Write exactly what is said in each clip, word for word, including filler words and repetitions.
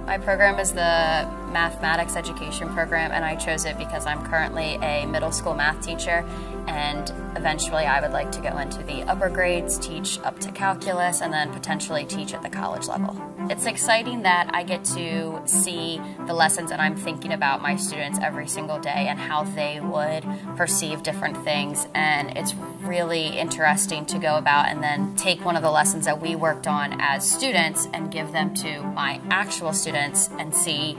My program is the mathematics education program, and I chose it because I'm currently a middle school math teacher, and eventually I would like to go into the upper grades, teach up to calculus, and then potentially teach at the college level. It's exciting that I get to see the lessons and I'm thinking about my students every single day and how they would perceive different things, and it's really interesting to go about and then take one of the lessons that we worked on as students and give them to my actual students and see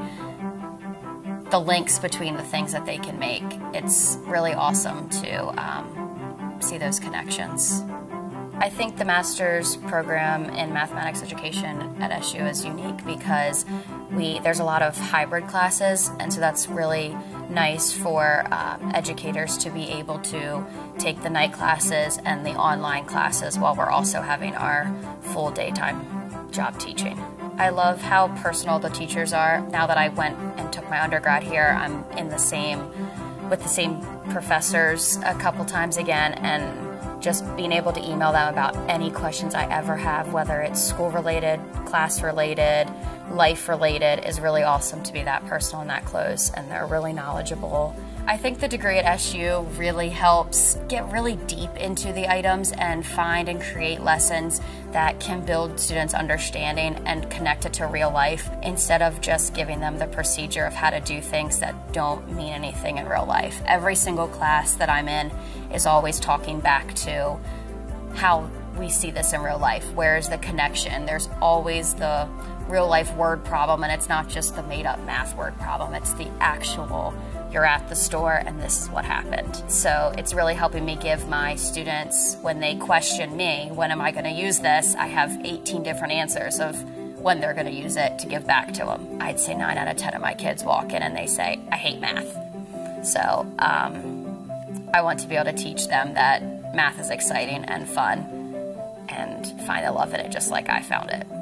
the links between the things that they can make. It's really awesome to um, see those connections. I think the master's program in mathematics education at S U is unique because we there's a lot of hybrid classes, and so that's really nice for um, educators to be able to take the night classes and the online classes while we're also having our full daytime job teaching. I love how personal the teachers are. Now that I went and took my undergrad here, I'm in the same with the same professors a couple times again, and just being able to email them about any questions I ever have, whether it's school-related, class-related, life-related, is really awesome to be that personal and that close, and they're really knowledgeable. I think the degree at S U really helps get really deep into the items and find and create lessons that can build students' understanding and connect it to real life, instead of just giving them the procedure of how to do things that don't mean anything in real life. Every single class that I'm in is always talking back to how we see this in real life. Where's the connection? There's always the real life word problem, and it's not just the made up math word problem, it's the actual, you're at the store and this is what happened. So it's really helping me give my students, when they question me, when am I gonna use this, I have eighteen different answers of when they're gonna use it to give back to them. I'd say nine out of ten of my kids walk in and they say, I hate math. So um, I want to be able to teach them that math is exciting and fun, and find a love in it just like I found it.